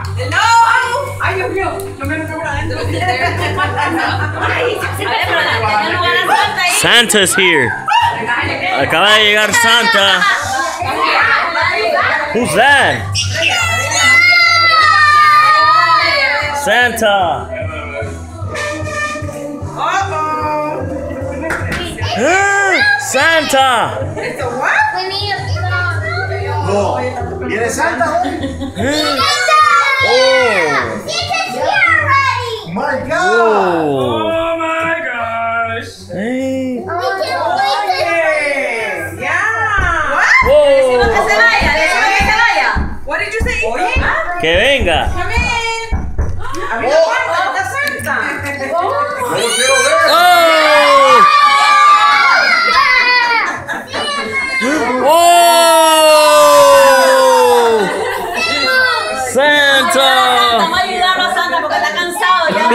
¡No! ¡Ay, Dios mío! No me lo por adentro. Santa's here. Acaba de llegar Santa. Who's that? Santa. Santa. No. ¿Viene Santa hoy? My God! Oh my gosh! Hey. Yeah. Oh. What did you say? Que venga. Come in. Santa. ¡No lo quiero ver! Oh. Oh. Santa. Vamos a ayudarlo a Santa porque está cansado ya.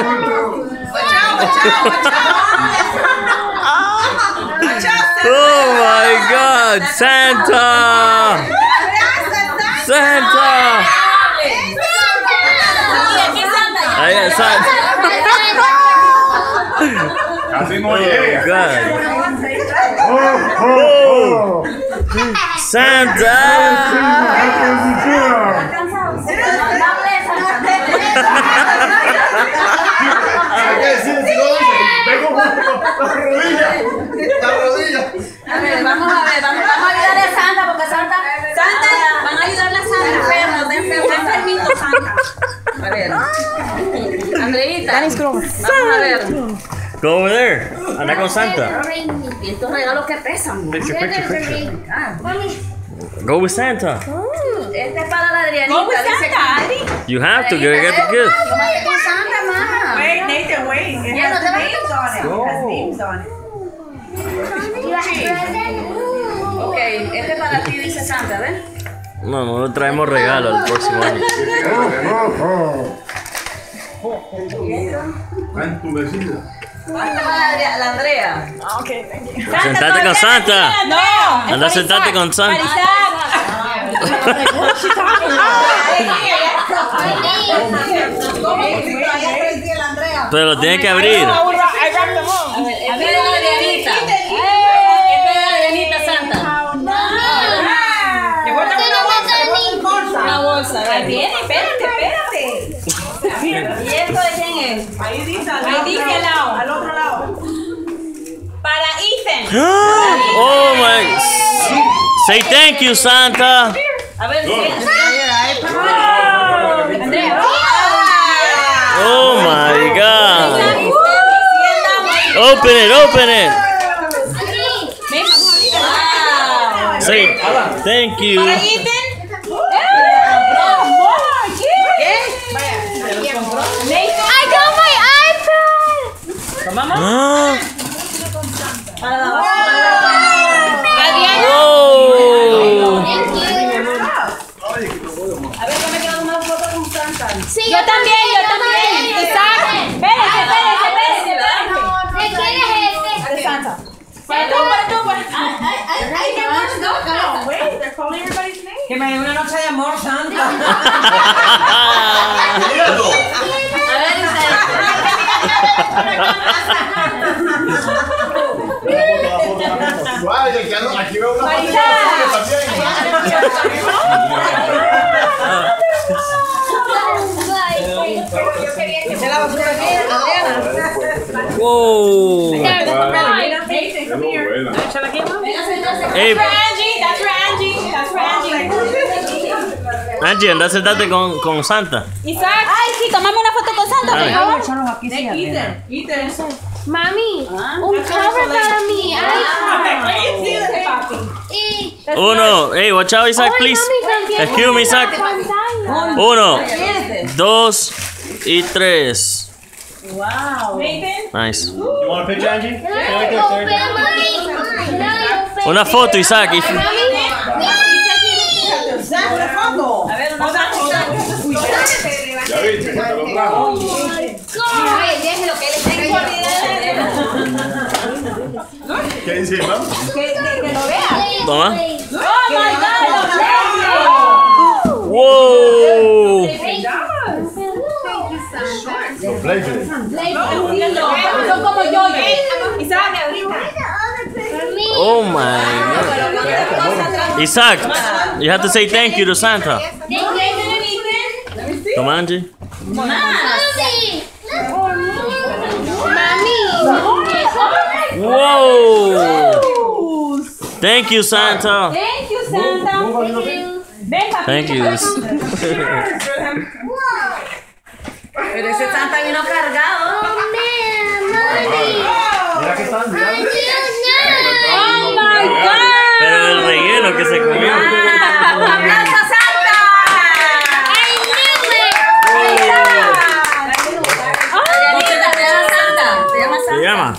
Oh my God, Santa! Santa! Aquí Santa ya. Ahí está Santa. Casi no Oh llega. God. Oh. Santa! Hay que decir, si no dice, vengo con la rodilla. A ver, vamos a ayudarle a Santa porque Santa, van a ayudarle a Santa. Está enfermito Santa. A ver, Andreita, vamos a ver. Go over there. Anda con Santa. Y estos regalos que pesan. Picture. Ah, Go with Santa. este es para la Adrianita. Dice You have to get the gift. tómate con Santa, mamá. Wait, Nathan, wait. It Yeah, has no te vas a names on it. It has names on it. Ok, este es para ti, dice Santa, ¿ves? No, no le traemos regalo el próximo año. En tu vecina. Este es para la Andrea. Sentate con Santa. No. Anda, sentate con Santa. Pero lo tiene que abrir. Este es de la Adrianita. Este es de la Adrianita Santa. Una bolsa. Ahí viene, espérate. ¿Y esto de quién es? Ahí dice Ahí dice al lado. al otro lado. Para Ethan. Oh my. Say thank you, Santa. A ver, Andrea. Oh my God. Open it. Wow. Say thank you. Ah. Oh. A ver, yo me quiero tomar foto con Santa. Sí, yo también. Isaac, espérate. ¿De quién es este? De Santa. Para tú. Wait, they're calling everybody's name. Que me dé una noche de amor, Santa. A ver, Aquí veo una Whoa. Hey, Angie, anda, sentate con Santa. Isaac. Ay, sí, tomame una foto con Santa, por favor. Ethan. Mami, un cover para mí. Uno. Hey, watch out, Isaac, please. Excuse me, Isaac. 1, 2 y 3. Wow. Nice. You want a picture, Angie? Una foto, Isaac. A ver, una foto. Ya viste, que te lo trajo. Déjelo que él está en ¿Qué dice, mamá? Que lo vea. Toma. Oh my God. Whoa. Blake. Son como yo. Oh my God. Isaac, you have to say thank you to Santa. Come on, G. Whoa! Thank you, Santa. Thank you, Santa. Ven, papi. Thank you. Pero ese Santa vino cargado. Mira que están, mira. Oh my God. Pero el relleno que se comió. ¡Aplausos, Santa! ¿Se llama?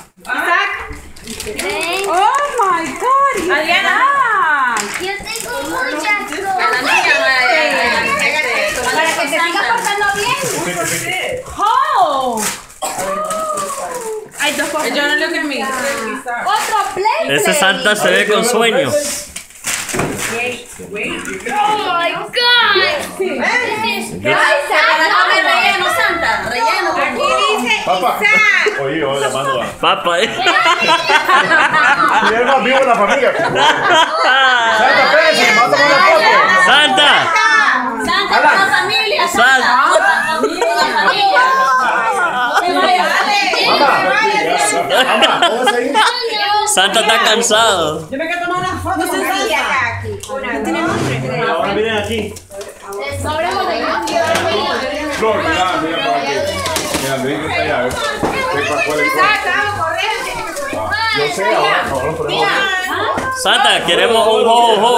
Oh my God. Adriana. Yo tengo muchas A la niña, para que se siga portando bien. Oh. Ay, dos cosas. Yo no lo que me. Otro play. Ese Santa se ve con sueño. Oh my God. Relleno, Santa. Relleno. Aquí dice Papá. Isaac. Oye, llamando a. Papa, Y es más vivo en la familia. Santa, espérense, manda una foto. Santa. Santa con la familia. Santa. Mamá, póngase ahí. Santa está cansado. Yo me quiero tomar una foto con Santa. Ahora miren aquí. Flor, mira para aquí. Mira, Andrés está allá. Sepa cuál es cuál. Yo sé, ahora lo ponemos. Santa, queremos un ho ho.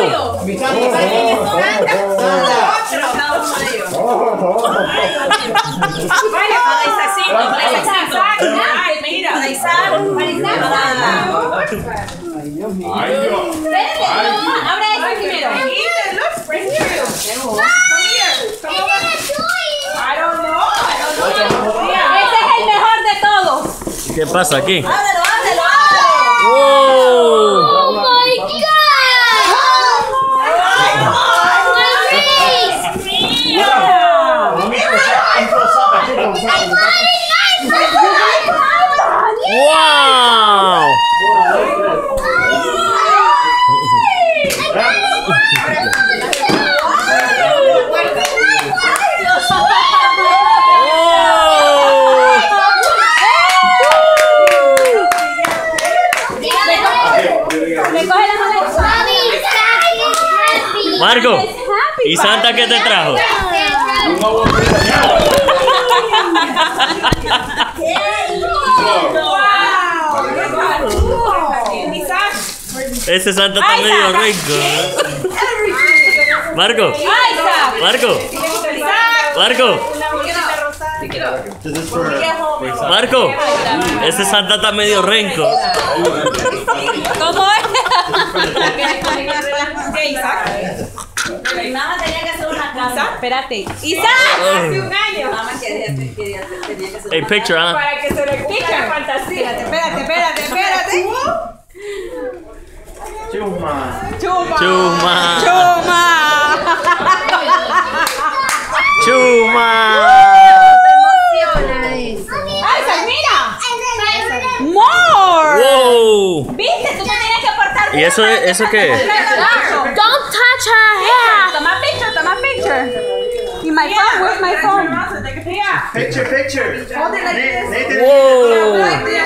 Ay, Dios. Ahora eso primero. Ethan, look, right here. Come here. I don't know. Ese es el mejor de todos. ¿Qué pasa aquí? Ábrelo. Wow. Oh my God. Wow. Marco, ¿y Santa qué te trajo? Ese Santa está medio rico. Marco, Marco, ese Santa está medio renco. ¿Cómo es? Mi mamá tenía que hacer una casa. Espérate. Isaac, hace un año. Mamá quería que hacer. Hey, picture, ¿ah? Para que se le cumpla la fantasía. Espérate. Chuma. Chuma. ¡Ay, mira! ¡More! Wow. ¿Viste? Tú te tienes que portar ¿Y eso qué es? Don't touch her hair. Toma picture. ¿Y my phone? Where's my phone? Picture. Whoa.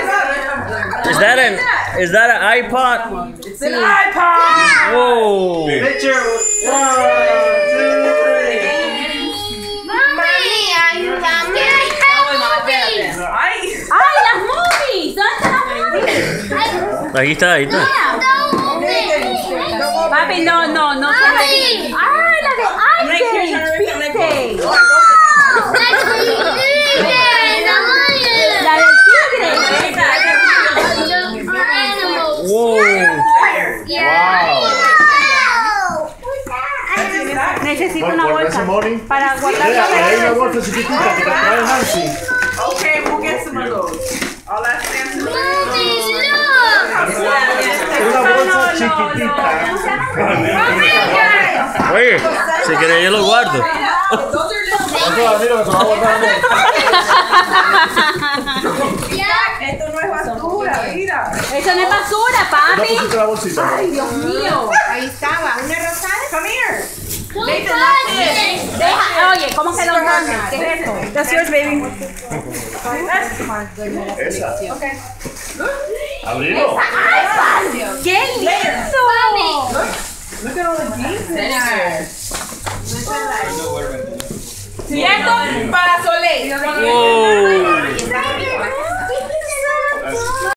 Is that an iPod? It's an iPod. Whoa. Picture. 1, 2, 3. Mami, ayúdame. ¡Ay, las movies! ¿Dónde están las movies? Ahí está. Papi, no. Mami. ¡Ay, la de Ice Age! ¿Viste? La del tigre. Wow. Necesito una bolsa para guardar Mira, hay una los bolsa chiquitita que te trae Nancy. Okay, we'll get some of those. I'll ask them to Una bolsa chiquitita. Oye, si querés yo lo guardo. Mira, se va a guardar. Esto no es basura, mira. Eso no es basura, ¿No papi. pusiste la bolsita? Ay, Dios mío. Ahí estaba. Una rosada. Come here. Don't Nathan, touch that's it. it. Deja, oye, ¿cómo que no toques? ¿Qué es esto? That's yours, baby. Esa. Okay. Abrilo. ¡Qué lindo! Look at all the jeans in there. Y esto para Soleil. Wow.